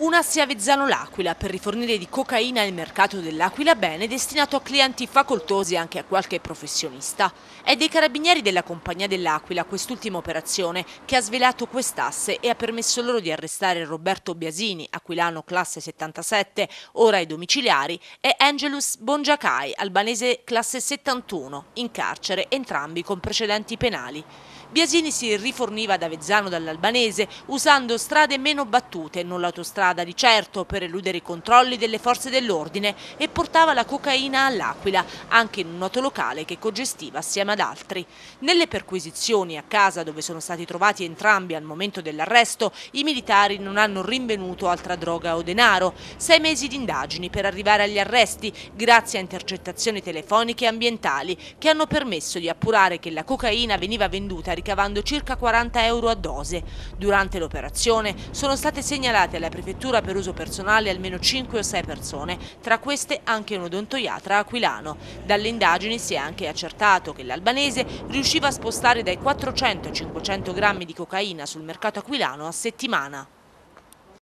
Un asse a Avezzano l'Aquila per rifornire di cocaina il mercato dell'Aquila Bene destinato a clienti facoltosi e anche a qualche professionista. È dei carabinieri della Compagnia dell'Aquila quest'ultima operazione che ha svelato quest'asse e ha permesso loro di arrestare Roberto Biasini, aquilano classe 77, ora ai domiciliari, e Angelus Bongiacai, albanese classe 71, in carcere, entrambi con precedenti penali. Biasini si riforniva ad Avezzano dall'albanese usando strade meno battute, non l'autostrada di certo, per eludere i controlli delle forze dell'ordine, e portava la cocaina all'Aquila, anche in un noto locale che cogestiva assieme ad altri. Nelle perquisizioni a casa, dove sono stati trovati entrambi al momento dell'arresto, i militari non hanno rinvenuto altra droga o denaro. 6 mesi di indagini per arrivare agli arresti, grazie a intercettazioni telefoniche e ambientali che hanno permesso di appurare che la cocaina veniva venduta ricavando circa 40 euro a dose. Durante l'operazione sono state segnalate alla prefettura per uso personale almeno 5 o 6 persone, tra queste anche un odontoiatra aquilano. Dalle indagini si è anche accertato che l'albanese riusciva a spostare dai 400 ai 500 grammi di cocaina sul mercato aquilano a settimana.